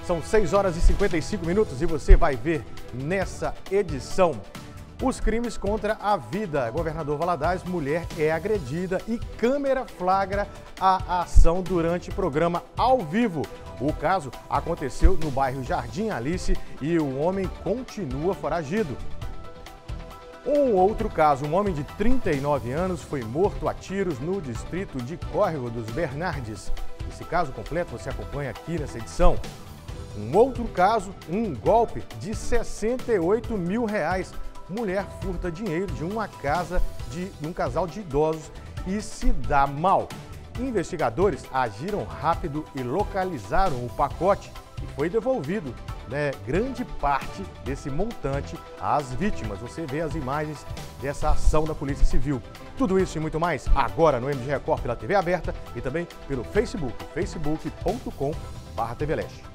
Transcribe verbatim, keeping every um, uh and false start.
São seis horas e cinquenta e cinco minutos e você vai ver nessa edição os crimes contra a vida. Governador Valadares, mulher é agredida e câmera flagra a ação durante programa ao vivo. O caso aconteceu no bairro Jardim Alice e o homem continua foragido. Um outro caso, um homem de trinta e nove anos foi morto a tiros no distrito de Córrego dos Bernardes. Esse caso completo você acompanha aqui nessa edição. Um outro caso, um golpe de sessenta e oito mil reais. Mulher furta dinheiro de uma casa de um casal de idosos e se dá mal. Investigadores agiram rápido e localizaram o pacote e foi devolvido, né, grande parte desse montante às vítimas. Você vê as imagens dessa ação da Polícia Civil. Tudo isso e muito mais agora no M G Record pela T V aberta e também pelo Facebook, facebook ponto com barra T V Leste.